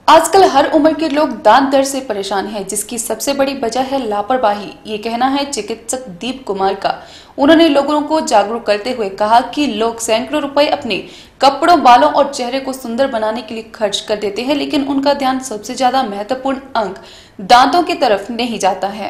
आजकल हर उम्र के लोग दांत दर्द से परेशान हैं, जिसकी सबसे बड़ी वजह है लापरवाही। ये कहना है चिकित्सक दीप कुमार का। उन्होंने लोगों को जागरूक करते हुए कहा कि लोग सैकड़ों रुपए अपने कपड़ों, बालों और चेहरे को सुंदर बनाने के लिए खर्च कर देते हैं, लेकिन उनका ध्यान सबसे ज्यादा महत्वपूर्ण अंग दांतों की तरफ नहीं जाता है।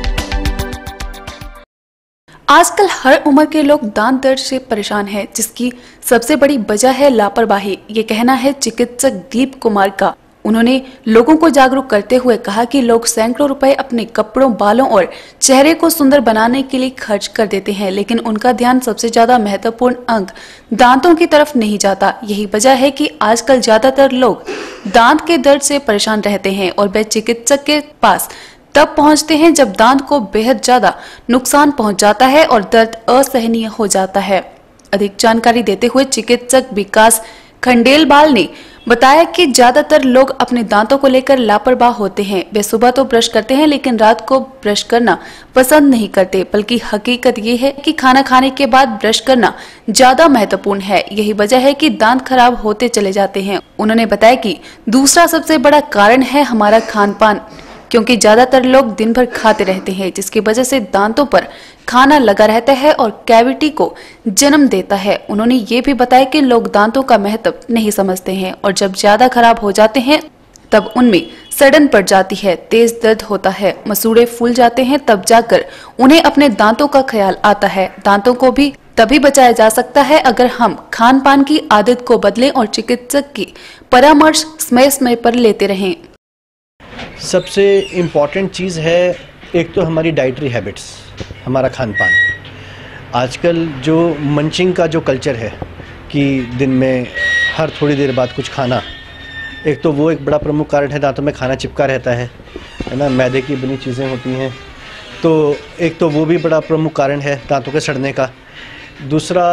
आजकल हर उम्र के लोग दांत दर्द से परेशान हैं, जिसकी सबसे बड़ी वजह है लापरवाही। ये कहना है चिकित्सक दीप कुमार का। उन्होंने लोगों को जागरूक करते हुए कहा कि लोग सैकड़ों रुपए अपने कपड़ों, बालों और चेहरे को सुंदर बनाने के लिए खर्च कर देते हैं, लेकिन उनका ध्यान सबसे ज्यादा महत्वपूर्ण अंग दांतों की तरफ नहीं जाता। यही वजह है कि आजकल ज्यादातर लोग दांत के दर्द से परेशान रहते हैं और वे चिकित्सक के पास तब पहुंचते हैं जब दांत को बेहद ज्यादा नुकसान पहुंच जाता है और दर्द असहनीय हो जाता है। अधिक जानकारी देते हुए चिकित्सक विकास खंडेलवाल ने बताया कि ज्यादातर लोग अपने दांतों को लेकर लापरवाह होते हैं। वे सुबह तो ब्रश करते हैं, लेकिन रात को ब्रश करना पसंद नहीं करते, बल्कि हकीकत ये है कि खाना खाने के बाद ब्रश करना ज्यादा महत्वपूर्ण है। यही वजह है कि दांत खराब होते चले जाते हैं। उन्होंने बताया कि दूसरा सबसे बड़ा कारण है हमारा खान पान, क्योंकि ज्यादातर लोग दिन भर खाते रहते हैं, जिसकी वजह से दांतों पर खाना लगा रहता है और कैविटी को जन्म देता है। उन्होंने ये भी बताया कि लोग दांतों का महत्व नहीं समझते हैं और जब ज्यादा खराब हो जाते हैं तब उनमें सड़न पड़ जाती है, तेज दर्द होता है, मसूड़े फूल जाते हैं, तब जाकर उन्हें अपने दांतों का ख्याल आता है। दांतों को भी तभी बचाया जा सकता है अगर हम खान पान की आदत को बदलें और चिकित्सक की परामर्श समय समय पर लेते रहें। सबसे इम्पॉर्टेंट चीज़ है एक तो हमारी डाइटरी हैबिट्स, हमारा खान पान। आजकल जो मंचिंग का जो कल्चर है कि दिन में हर थोड़ी देर बाद कुछ खाना, एक तो वो एक बड़ा प्रमुख कारण है। दांतों में खाना चिपका रहता है ना, मैदे की बनी चीज़ें होती हैं, तो एक तो वो भी बड़ा प्रमुख कारण है दांतों के सड़ने का। दूसरा,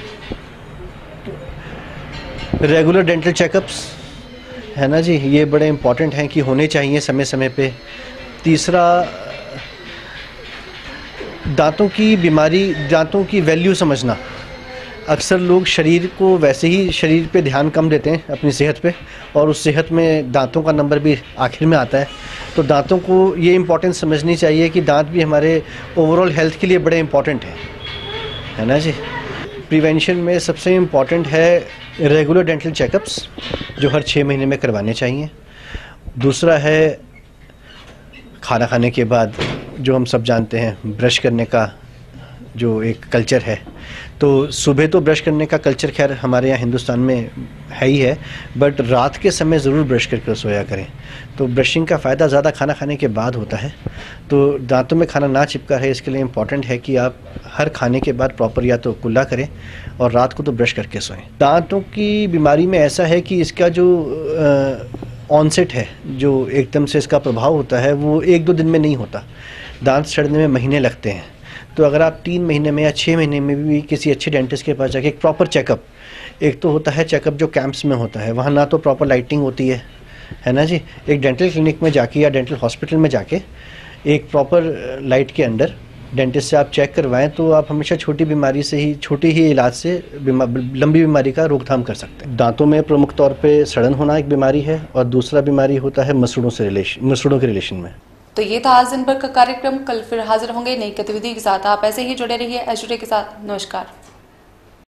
रेगुलर डेंटल चेकअप्स है ना जी, ये बड़े इम्पॉर्टेंट हैं कि होने चाहिए समय समय पे। तीसरा, दांतों की बीमारी, दांतों की वैल्यू समझना। अक्सर लोग शरीर को वैसे ही शरीर पे ध्यान कम देते हैं अपनी सेहत पे, और उस सेहत में दांतों का नंबर भी आखिर में आता है। तो दांतों को ये इम्पोर्टेंस समझनी चाहिए कि दांत भी हमारे ओवरऑल हेल्थ के लिए बड़े इम्पॉर्टेंट है ना जी। प्रिवेंशन में सबसे इम्पॉर्टेंट है रेगुलर डेंटल चेकअप्स, जो हर 6 महीने में करवाने चाहिए। दूसरा है खाना खाने के बाद जो हम सब जानते हैं ब्रश करने का जो एक कल्चर है, तो सुबह तो ब्रश करने का कल्चर खैर हमारे यहाँ हिंदुस्तान में है ही है, बट रात के समय ज़रूर ब्रश करके सोया करें। तो ब्रशिंग का फ़ायदा ज़्यादा खाना खाने के बाद होता है, तो दांतों में खाना ना चिपका रहे इसके लिए इम्पॉर्टेंट है कि आप हर खाने के बाद प्रॉपर या तो कुल्ला करें और रात को तो ब्रश करके सोएं। दांतों की बीमारी में ऐसा है कि इसका जो ऑनसेट है, जो एकदम से इसका प्रभाव होता है, वो 1-2 दिन में नहीं होता। दांत सड़ने में महीने लगते हैं। तो अगर आप 3 महीने में या 6 महीने में भी किसी अच्छे डेंटिस्ट के पास जाके एक प्रॉपर चेकअप, एक तो होता है चेकअप जो कैंप्स में होता है, वहाँ ना तो प्रॉपर लाइटिंग होती है ना जी। एक डेंटल क्लिनिक में जाके या डेंटल हॉस्पिटल में जाके एक प्रॉपर लाइट के अंदर डेंटिस्ट से आप चेक करवाएं, तो आप हमेशा छोटी बीमारी से ही, छोटे ही इलाज से लंबी बीमारी का रोकथाम कर सकते हैं। दांतों में प्रमुख तौर पे सड़न होना एक बीमारी है, और दूसरा बीमारी होता है मसूड़ों के रिलेशन में। तो ये था आज दिन भर का कार्यक्रम। कल फिर हाजिर होंगे नई गतिविधि के साथ। आप ऐसे ही जुड़े रहिए एच के साथ। नमस्कार।